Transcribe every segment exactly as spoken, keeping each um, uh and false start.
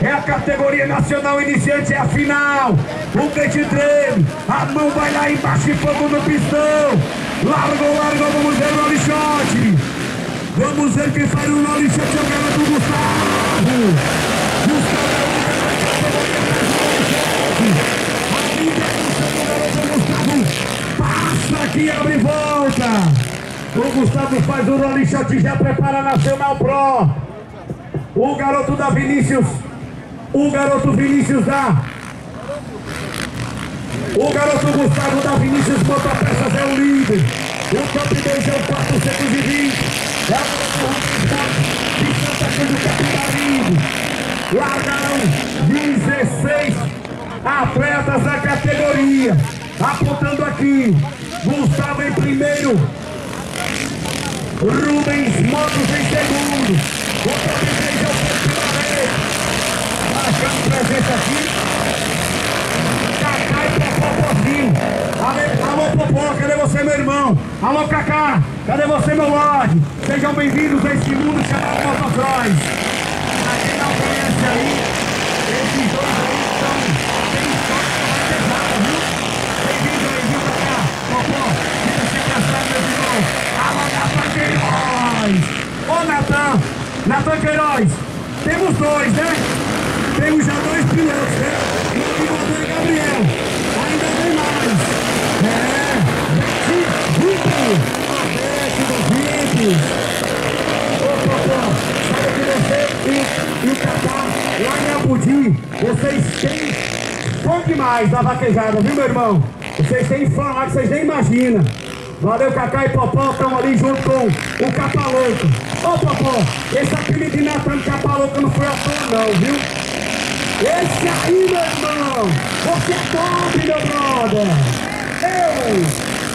É a categoria nacional iniciante, é a final. O crente treme, a mão vai lá embaixo e fogo no pistão. Largou, largou, vamos ver o nollie shot. Vamos ver quem faz o nollie shot, é o garoto Gustavo. Gustavo é o garoto Gustavo. Passa aqui, abre e volta. O Gustavo faz o nollie shot e já prepara a Nacional Pro. O garoto da Vinícius, o garoto Vinícius da... O garoto Gustavo da Vinícius Motopeças é o líder. O top dois é o quatrocentos e vinte. É o garoto de Santa Cruz do Capitalismo. Largaram dezesseis atletas da categoria. Apontando aqui, Gustavo em primeiro, Rubens Motos em segundo. O top três é o Pedro. Marcando presença aqui. Cacá e Popó Pozinho. Alô, Popó, cadê você, meu irmão? Alô, Cacá, cadê você, meu Lorde? Sejam bem-vindos a esse mundo chamado motocross. Pra quem não conhece aí, esses dois aí são... tem história mais pesada, viu? Bem-vindo aí, viu, Cacá? Popó, fica se cansado, meus irmãos. Alô, Natan Queiroz. Ô, Natan, Natan Queiroz, temos dois, né? Temos já dois pilotos, né? O piloto é Gabriel. Ainda tem mais. É, Bete Vipe. Bete do Vipe. Ô, Popó, sabe que você e, e o Cacá lá em Abudi, vocês têm fã demais da vaquejada, viu, meu irmão? Vocês têm fã lá que vocês nem imaginam. Valeu, Cacá e Popó, estão ali junto com o Capa Louco. Ô, Popó, esse apelido de Natan Capa Louco não foi à toa não, viu? Esse aí, meu irmão, você é top, meu brother. Eu.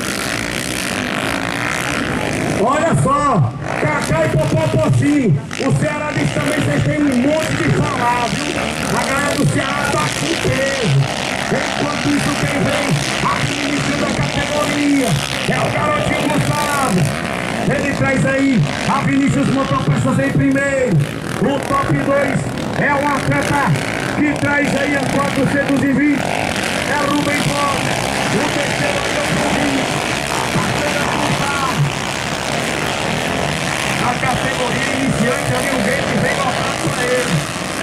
Olha só, Cacá e Popó Pocinho. O Ceará diz também, vocês têm um monte de falar, viu? A galera do Ceará tá com peso. Enquanto isso, quem vem administrando a categoria é o garotinho Gustavo. Ele traz aí a Vinícius Motopeças em primeiro. O top dois é um atleta que traz aí a quatrocentos e vinte. É Rubem Borges. O terceiro é o Rubinho. A terceira Gustavo. A categoria iniciante ali, o vento vem lotado para ele.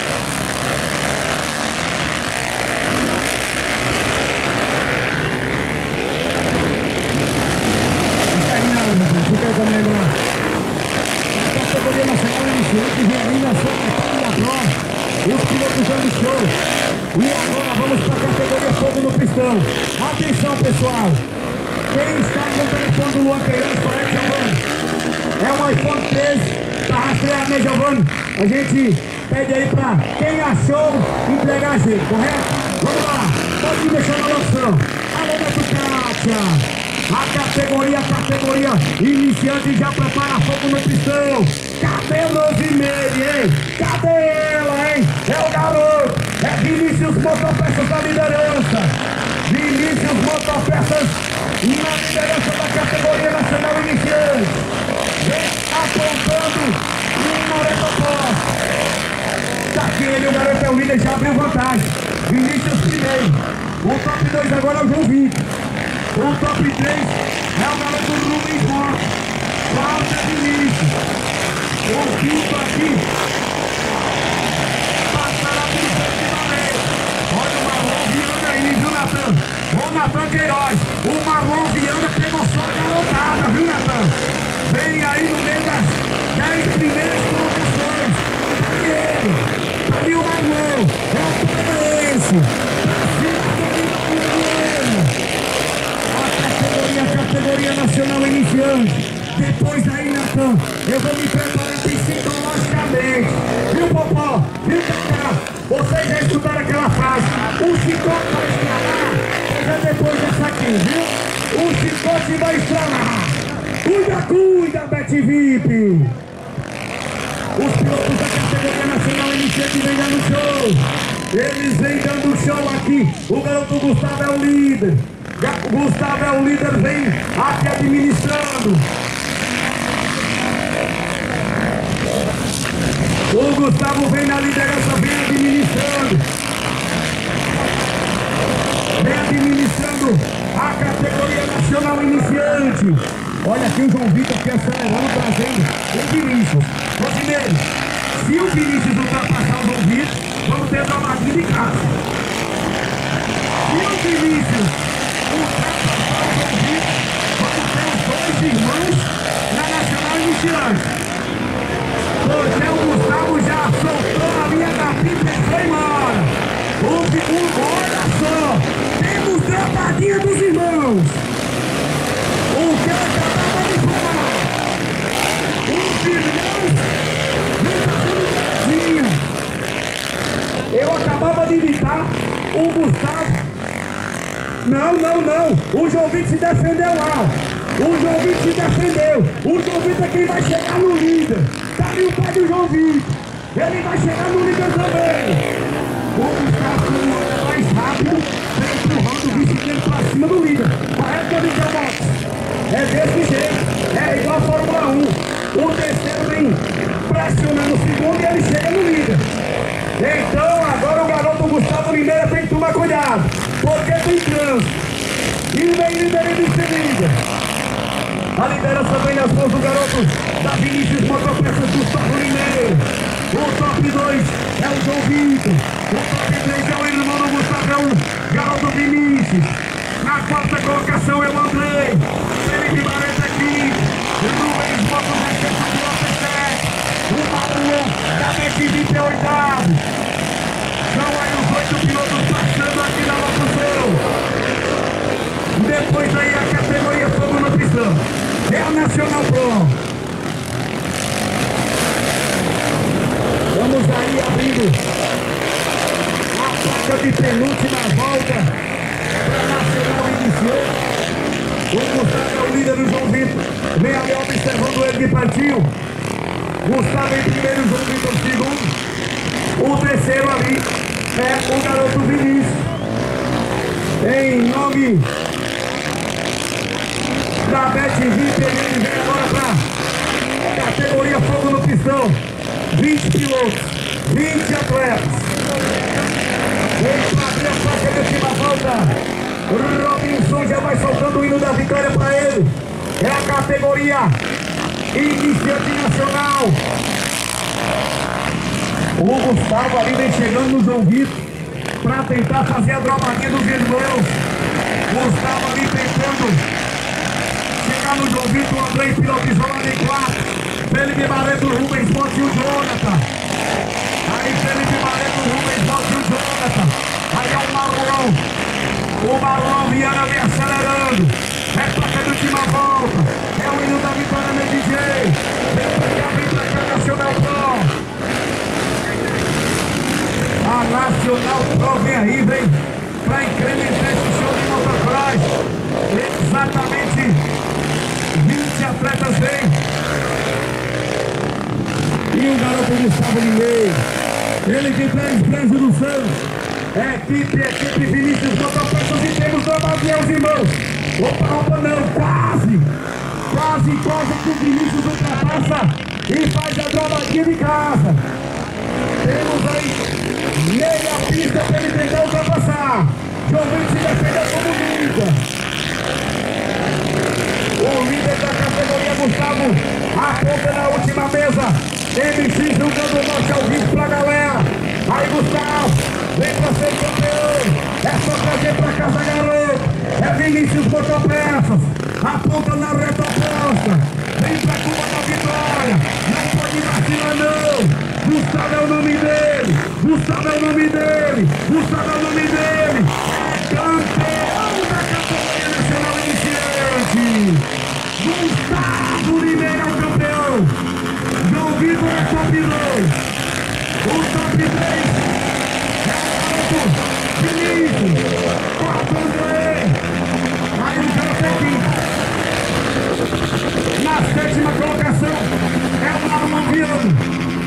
Fica aí comigo lá. A categoria nacional iniciante vem ali na sua categoria Pro. Os pilotos dando show. E agora vamos para a categoria Fogo no Pistão. Atenção, pessoal. Quem está com o telefone do Luan Queiroz, para Giovanni? É um iPhone treze. Para rastrear, né, Giovanni? A gente pede aí para quem achou entregar a gente, correto? Vamos lá. Pode deixar na opção. Alô, Beto a categoria, a categoria iniciante já prepara fogo no pistão. Cadê Rosemary, hein? Cadê ela, hein? É o garoto. É Vinícius Motopeças da liderança. Vinícius Motopeças na liderança da categoria nacional iniciante. Vem apontando um moretopós. Tá aqui ele, o garoto é o líder, já abriu vantagem. Vinícius primeiro. O top dois agora é o João Vitor. O top três é o garoto Rubens Borges. Falta Vinícius. O quinto aqui. Passará por cima vez. Olha o Marlon Viana aí, viu, Natan? O Natan Queiroz. O Marlon Viana pegou só a garotada, viu, Natan? Vem aí no meio das dez primeiras colocações. Tá ele. Tá ali o Marlon. É o Palmeirense. Pra cima do a categoria nacional iniciante. Depois aí, Natan, eu vou me preparar psicologicamente. Viu, Popó? Viu, Cacá? Vocês já estudaram aquela frase: o chicote vai estralar. Pois é depois dessa aqui, viu? O chicote vai estralar. Cuida, cuida, Bete Vipe. Os pilotos da categoria nacional iniciante vêm dando show. Eles vêm dando show aqui. O garoto Gustavo é o líder. O Gustavo é o líder, vem aqui administrando. O Gustavo vem na liderança, vem administrando. o João Vitor aqui acelerando, trazendo o Vinícius. Rosimeiro, se o Vinícius ultrapassar o João Vitor, vamos ter drogadinha de casa. Se o Vinícius ultrapassar o João Vitor, vamos ter os dois irmãos na Nacional Iniciante. Porque o Gustavo já soltou a linha da pipa e foi embora. O segundo, olha só, temos drogadinha dos irmãos. O que eu acabava de falar. Os irmãos vem passando. Eu acabava de imitar o Gustavo. Não, não, não. O João Vitor se defendeu lá. O João Vitor se defendeu. O João Vitor é quem vai chegar no líder. Tá ali o pai do João Vitor. Ele vai chegar no líder também. O Gustavo é mais rápido, vem empurrando o vice-líder pra cima do líder. Correto, Miguel Motos? É desse jeito. É igual a Fórmula um. O terceiro vem pressionando o segundo e ele chega no líder. Então, agora o garoto Gustavo Limeira tem que tomar cuidado. Porque tem trânsito. E vem liderando em seguida. A liderança vem nas mãos do garoto da Vinícius Motopeças Gustavo Limeira. O top dois é o João Vitor. O top três é o irmão do Gustavão, garoto Vinícius. Na quarta colocação é o Andrei. Felipe Barreto aqui. Rubens Motopeças do A P sete. O Maruan da B T vinte é oitavo. São aí os oito pilotos passando aqui na locução. Depois aí a categoria Fogo no Pistão. É a Nacional Pro. Vamos aí abrindo a placa de penúltima volta para a Nacional iniciou. O Gustavo é o líder do João Vitor. Vem ali observando ele de pertinho. Gustavo em primeiro, João Vitor em segundo. O terceiro ali é o garoto Vinícius. Em nome da B T vinte, ele vem agora para a categoria Fogo no Pistão. vinte pilotos, vinte atletas. Ele bateu a placa de última volta. Robinson já vai soltando o hino da vitória para ele. É a categoria Iniciante Nacional. O Gustavo ali vem chegando no João Vitor para tentar fazer a drogadinha dos irmãos. Gustavo ali tentando chegar no João Vitor. O Andrei pilotizou lá em quatro. Felipe Barreto, Rubens Monte e o Jonathan. Aí Felipe Barreto, Rubens Monte e o Jonathan. Aí é o Marlon. O Marlon Viana vem acelerando. É placa de última volta. É o hino da vitória, meu D J. Vem pra cá, vem pra cá, Nacional Pro. A Nacional Pro vem aí, vem pra incrementar esse show de motocross. Exatamente vinte atletas vêm. E o garoto Gustavo Limeira, ele que traz Brasil do Santos, é equipe, equipe Vinícius Motopeças e temos drogadinha os irmãos. Opa, opa, não, quase, quase, quase que o Vinícius ultrapassa e faz a drogadinha de casa. Temos aí meia pista para ele tentar ultrapassar. João Vitor se defendeu como líder. O líder da categoria Gustavo aponta na última mesa. M C jogando o norte ao vivo pra galera. Aí Gustavo, vem pra ser campeão. É só trazer pra casa, garoto. É Vinícius Motopeças. Aponta na reta oposta. Vem pra Cuba da vitória. Não pode vacilar não. Gustavo é o nome dele. Gustavo é o nome dele. Gustavo é o nome dele. É campeão da categoria nacional iniciante. Gustavo Limeira é o campeão. João Vitor é top dois. O top três é o Vinícius. Quarto André. Aí o garoto aqui. Na sétima colocação é o Marlon Viana.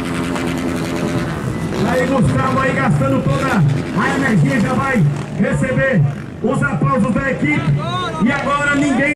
Aí Gustavo aí gastando toda a energia, já vai receber os aplausos da equipe. E agora ninguém